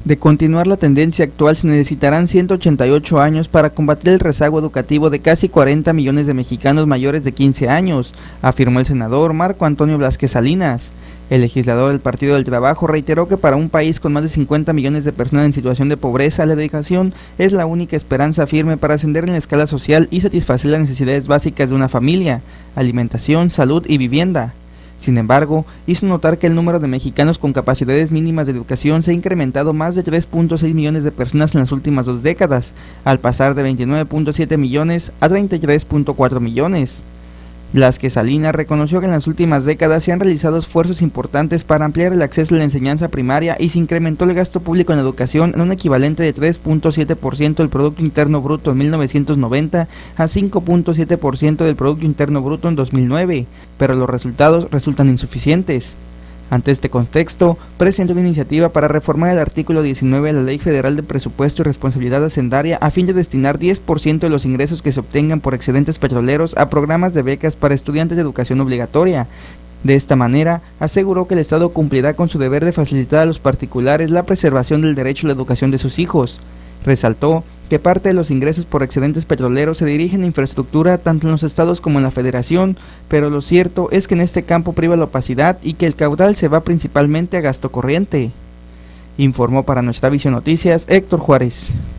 De continuar la tendencia actual, se necesitarán 188 años para combatir el rezago educativo de casi 40 millones de mexicanos mayores de 15 años, afirmó el senador Marco Antonio Vázquez Salinas. El legislador del Partido del Trabajo reiteró que para un país con más de 50 millones de personas en situación de pobreza, la educación es la única esperanza firme para ascender en la escala social y satisfacer las necesidades básicas de una familia: alimentación, salud y vivienda. Sin embargo, hizo notar que el número de mexicanos con capacidades mínimas de educación se ha incrementado más de 3.6 millones de personas en las últimas 2 décadas, al pasar de 29.7 millones a 33.4 millones. Vázquez Salinas reconoció que en las últimas décadas se han realizado esfuerzos importantes para ampliar el acceso a la enseñanza primaria y se incrementó el gasto público en la educación en un equivalente de 3.7% del Producto Interno Bruto en 1990 a 5.7% del Producto Interno Bruto en 2009, pero los resultados resultan insuficientes. Ante este contexto, presentó una iniciativa para reformar el artículo 19 de la Ley Federal de Presupuesto y Responsabilidad Hacendaria a fin de destinar 10% de los ingresos que se obtengan por excedentes petroleros a programas de becas para estudiantes de educación obligatoria. De esta manera, aseguró que el Estado cumplirá con su deber de facilitar a los particulares la preservación del derecho a la educación de sus hijos. Resaltó que parte de los ingresos por excedentes petroleros se dirigen a infraestructura tanto en los estados como en la federación, pero lo cierto es que en este campo priva la opacidad y que el caudal se va principalmente a gasto corriente. Informó para Nuestra Visión Noticias Héctor Juárez.